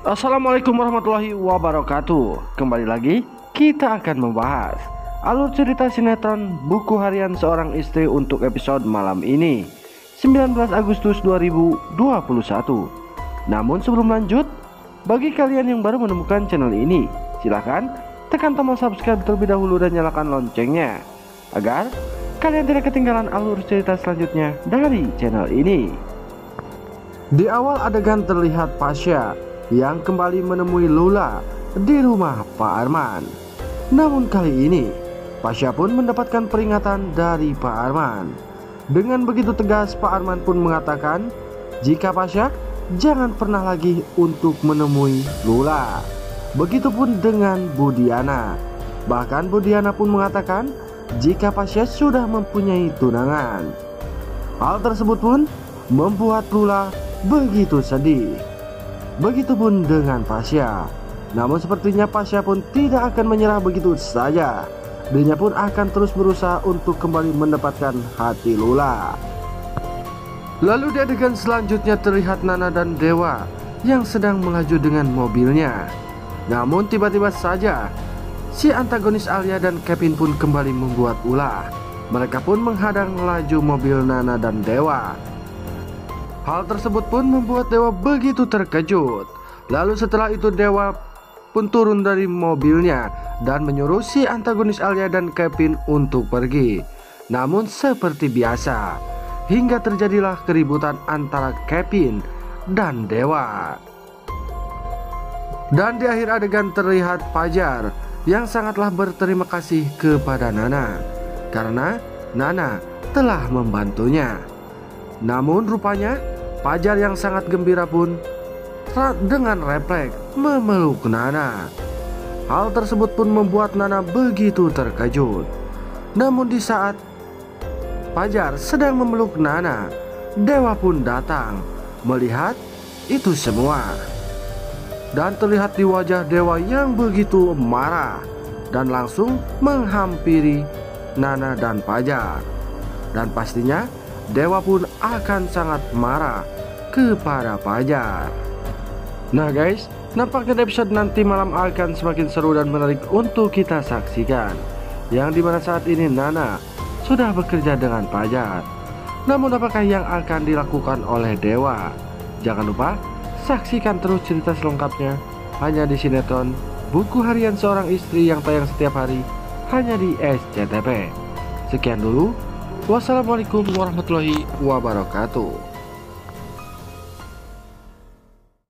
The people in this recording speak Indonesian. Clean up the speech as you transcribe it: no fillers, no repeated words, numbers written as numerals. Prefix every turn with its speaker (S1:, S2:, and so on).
S1: Assalamualaikum warahmatullahi wabarakatuh. Kembali lagi kita akan membahas alur cerita sinetron Buku Harian Seorang Istri untuk episode malam ini 19 Agustus 2021. Namun sebelum lanjut, bagi kalian yang baru menemukan channel ini, silahkan tekan tombol subscribe terlebih dahulu dan nyalakan loncengnya agar kalian tidak ketinggalan alur cerita selanjutnya dari channel ini. Di awal adegan terlihat Pasha yang kembali menemui Lula di rumah Pak Arman. Namun kali ini Pasha pun mendapatkan peringatan dari Pak Arman. Dengan begitu tegas, Pak Arman pun mengatakan jika Pasha jangan pernah lagi untuk menemui Lula. Begitupun dengan Budiana. Bahkan Budiana pun mengatakan jika Pasha sudah mempunyai tunangan. Hal tersebut pun membuat Lula begitu sedih. Begitupun dengan Pasha. Namun sepertinya Pasha pun tidak akan menyerah begitu saja. Dirinya pun akan terus berusaha untuk kembali mendapatkan hati Lula. Lalu di adegan selanjutnya terlihat Nana dan Dewa yang sedang melaju dengan mobilnya. Namun tiba-tiba saja si antagonis Alia dan Kevin pun kembali membuat ulah. Mereka pun menghadang laju mobil Nana dan Dewa. Hal tersebut pun membuat Dewa begitu terkejut. Lalu setelah itu Dewa pun turun dari mobilnya dan menyuruh si antagonis Alia dan Kevin untuk pergi. Namun seperti biasa, hingga terjadilah keributan antara Kevin dan Dewa. Dan di akhir adegan terlihat Fajar yang sangatlah berterima kasih kepada Nana karena Nana telah membantunya. Namun rupanya Fajar yang sangat gembira pun dengan refleks memeluk Nana. Hal tersebut pun membuat Nana begitu terkejut. Namun di saat Fajar sedang memeluk Nana, Dewa pun datang melihat itu semua. Dan terlihat di wajah Dewa yang begitu marah dan langsung menghampiri Nana dan Fajar. Dan pastinya Dewa pun akan sangat marah kepada Fajar. Nah guys, nampaknya episode nanti malam akan semakin seru dan menarik untuk kita saksikan. Yang dimana saat ini Nana sudah bekerja dengan Fajar. Namun apakah yang akan dilakukan oleh Dewa? Jangan lupa saksikan terus cerita selengkapnya hanya di sinetron Buku Harian Seorang Istri yang tayang setiap hari hanya di SCTV. Sekian dulu. Wassalamualaikum warahmatullahi wabarakatuh.